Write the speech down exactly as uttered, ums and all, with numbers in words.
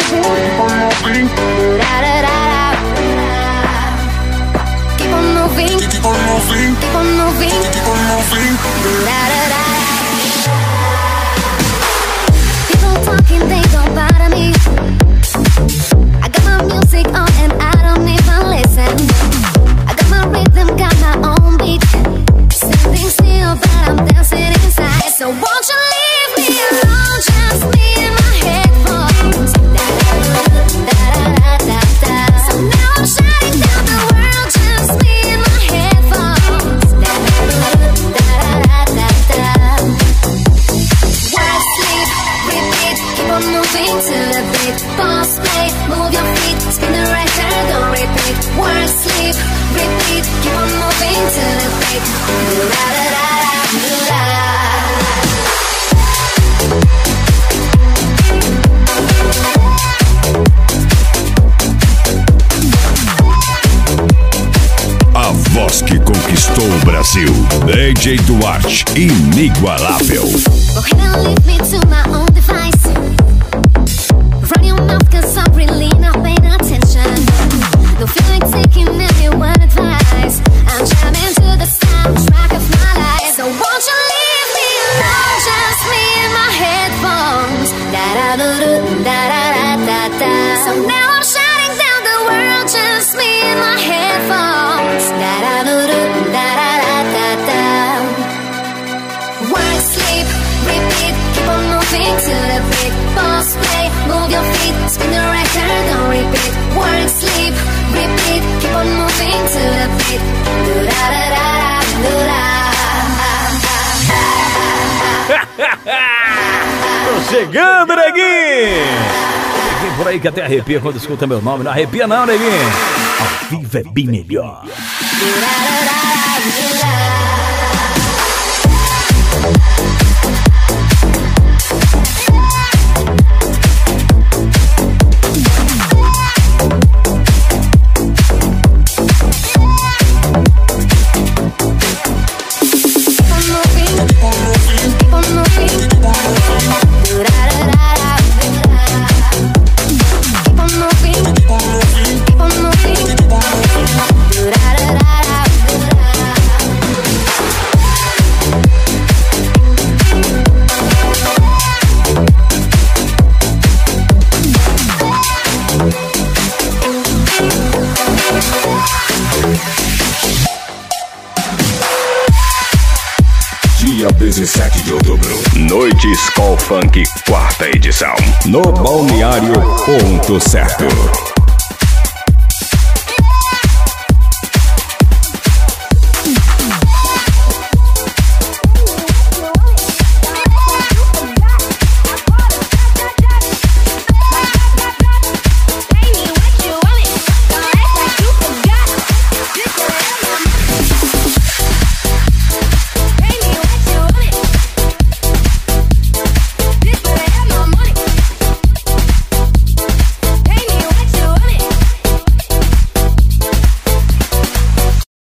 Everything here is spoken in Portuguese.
Keep on moving, keep on moving, keep on moving, keep on moving. People talking, they don't bother me. I got my music on and I don't even listen. I got my rhythm, got my own beat. Standing still, but I'm dancing inside. So won't you leave me alone, just me and my headphones. Da-da-da-da-da-da-da. So now I'm shutting down the world, just me and my headphones. Da-da-da-da-da-da-da. Work, sleep, repeat, keep on moving to the beat. Pause, play, move your feet, spin the record, don't repeat. Work, sleep, repeat, keep on moving to the beat. Da-da-da-da-da-da. A voz que conquistou o Brasil, D J Duarth, inigualável. Go ahead and leave me to my own device. Run your mouth cause I'm really not paying attention. Don't feel like taking anyone advice. I'm jamming to the soundtrack of my life. So won't you leave me alone, just me and my headphones. Da-da-da-da-da-da-da-da. So now I'm shutting down the world, just me and my headphones. Da-da-da-da-da-da-da-da. Work, sleep, repeat, keep on moving to the beat. Pause, play, move your feet, spin the record, don't repeat. Work, sleep, repeat, keep on moving to the beat. Do-da-da-da-da-da-da. Tô chegando, neguinho! Vem por aí que até arrepia quando escuta meu nome. Não arrepia não, neguinho. Ao vivo é bem melhor. Dia dezessete de outubro, Noite Skol Funk, quarta edição, no Balneário Ponto Certo.